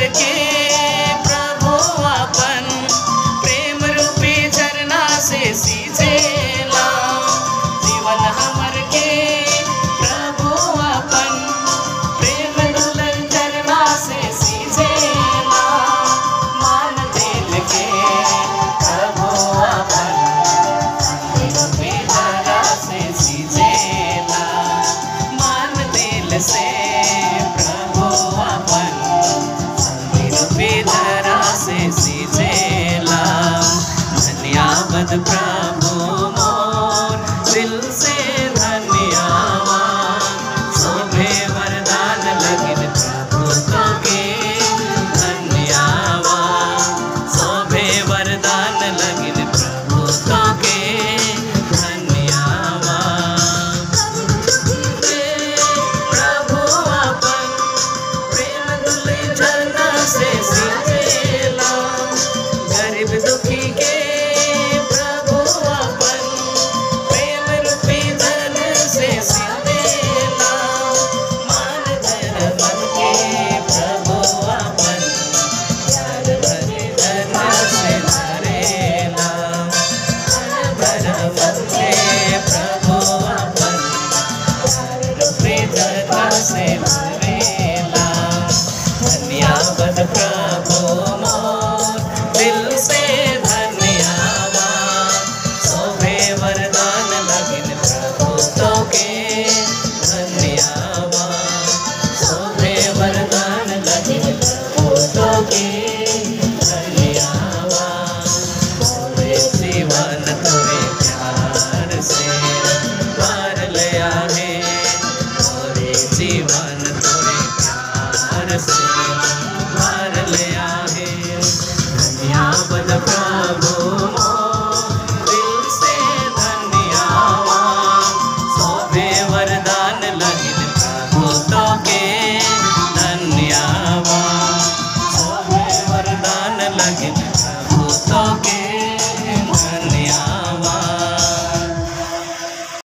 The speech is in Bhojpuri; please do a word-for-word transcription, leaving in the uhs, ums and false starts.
के प्रभु अपन प्रेम रूपी झरना से सींचेला। जीवन हमर के प्रभु अपन प्रेम दुलर झरना से सींचेला। मान दिल के प्रभु अपन रूपी झरना से सींचेला। मान दिल से प्रभु अपन रूपी झरना से सींचेला। धन्यवाद प्रभु मोर दिल से धन्यवाद। शोभे वरदान लगिन प्रभु तोके धन्यवाद। शोभे वरदान लगिन प्रभु तोके धन्यवाद। प्रभु अपन प्रेम दुलई झरना से सींचेला। गरीब दुखी के प्रभु अपन प्रेम रूपी झरना से सींचेला। मान धन मन के प्रभु अपन प्यार भरे झरना से झरेला। मन भर मन के प्रभु अपन प्यार रूपी झरना से झरेला। धन्यवाद प्रभु मोर दिल से धन्यवाद। शोभे वरदान लगिन प्रभु तोके धन्यवाद। शोभे वरदान लगिन प्रभु तोके धन्यवाद। मोरे जीवन तोरे प्यार से भर लिया है। मोरे जीवन तोरे प्यार से भर लिया है। धन्यवाद प्रभु